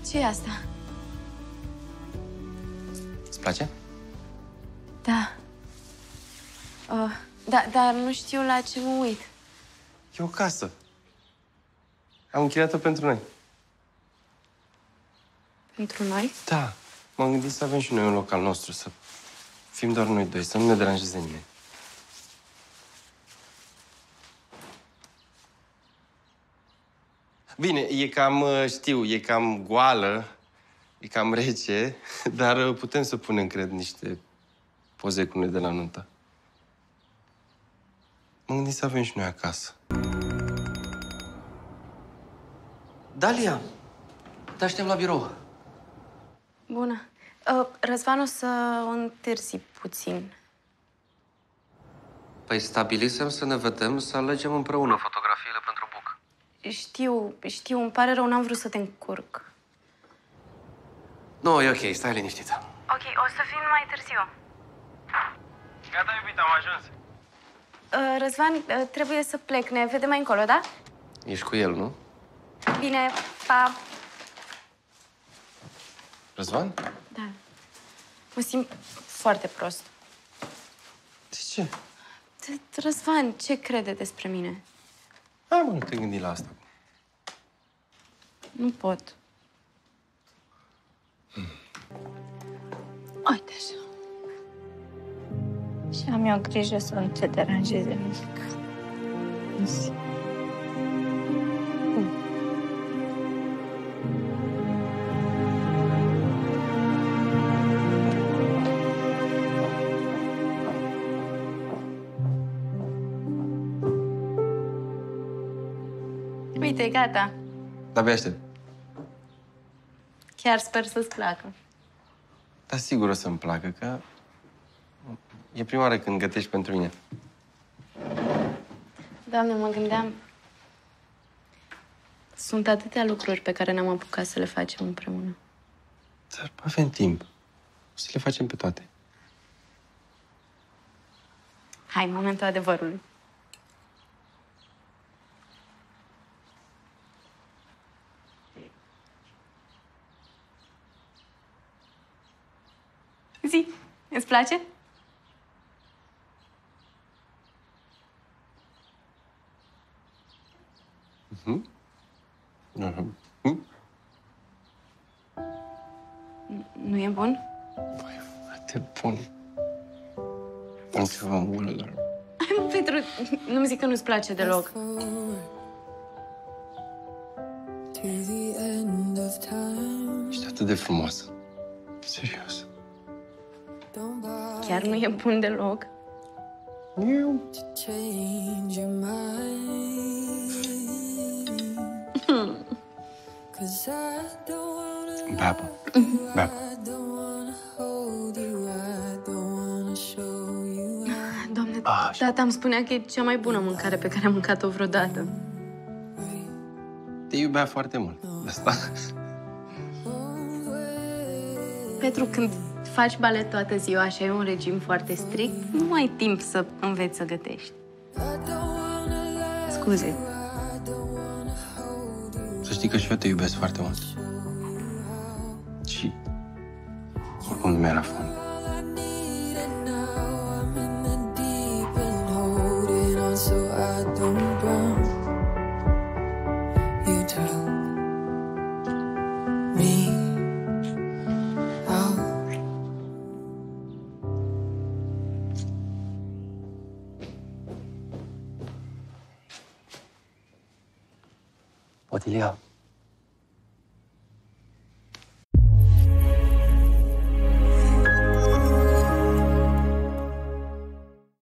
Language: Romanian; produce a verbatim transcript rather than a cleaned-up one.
Ce e asta? Îți place? Da. Uh, da, dar nu știu la ce mă uit. E o casă. Am închiriat-o pentru noi. Pentru noi? Da. M-am gândit să avem și noi un loc al nostru, să fim doar noi doi, să nu ne deranjeze nimeni. Bine, e cam, știu, e cam goală, e cam rece, dar putem să punem, cred, niște poze cu noi de la nuntă. M-am gândit să avem și noi acasă. Dalia, te aștept la birou. Bună. Uh, Răzvan, o să o întârzi puțin. Păi stabilisem să ne vedem, să alegem împreună fotografiile pentru book. Știu, știu, îmi pare rău, n-am vrut să te încurc. Nu, e ok, stai liniștită. Ok, o să fim mai târziu. Gata, iubita, am ajuns. Uh, Răzvan, uh, trebuie să plec. Ne vedem mai încolo, da? Ești cu el, nu? Bine, pa. Răzvan? Da. Mă simt foarte prost. De ce? Răzvan, ce crede despre mine? Hai, mă, nu te gândi la asta. Nu pot. Hmm. Uite așa. Și am eu grijă să nu te deranjeze nimic. Mersi. Uite, gata. De-abia aștept. Chiar sper să-ți placă. Dar sigur o să-mi placă, că e prima oară când gătești pentru mine. Doamne, mă gândeam... Sunt atâtea lucruri pe care n-am apucat să le facem împreună. Dar avem timp. O să le facem pe toate. Hai, momentul adevărului. Zi, îți place? Mhm. Mhm. Mhm. Nu e bun? Băi, foarte bun. Am ceva mulă, dar... Hai, mă, Petru, nu-mi zic că nu-ți place deloc. Ești atât de frumoasă. Serios. Chiar nu e bun deloc. Eu... Bea, bă. Bea. Doamne, tata îmi spunea că e cea mai bună mâncare pe care am mâncat-o vreodată. Te iubea foarte mult. De asta. Petru, când faci balet toată ziua și ai un regim foarte strict, nu ai timp să înveți să gătești. Scuze. Să știi că și eu te iubesc foarte mult. Și oricum nu mi-era foame. Otilia,